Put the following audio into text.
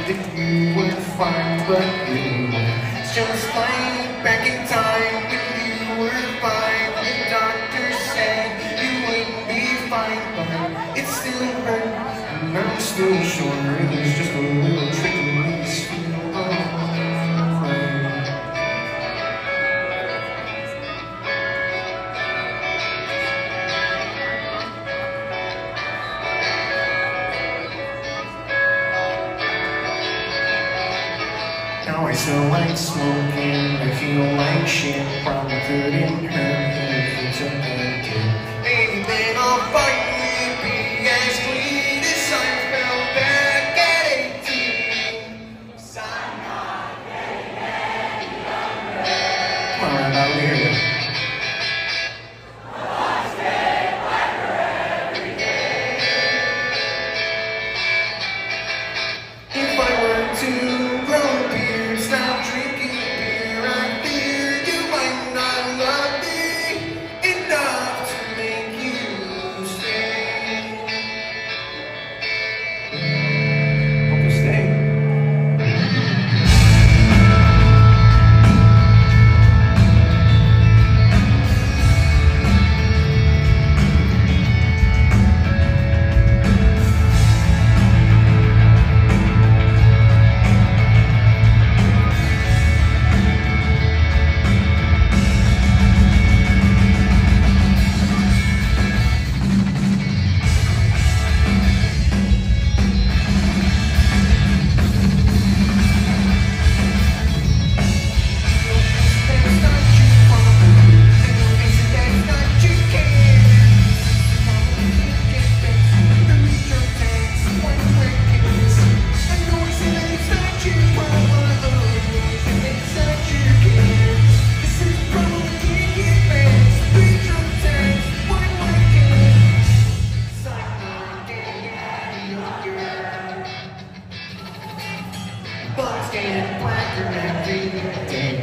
that you were fine, but you were just like back in time when you were fine. The doctor said you wouldn't be fine, but it still hurt, and I'm still sure it was just a little trick to make us feel alright. Now I smell like smoke and I feel like shit. Probably couldn't hurt if you took a dip. Maybe then I'll finally be as clean as I felt back at 18. 'Cause I'm not getting any younger. Come on, Roundabout, let me hear you. If I were to grow a beard, stop drinking beer, I fear you might not love me enough to make you stay. Hope you stay. Bugs getting blacker every day.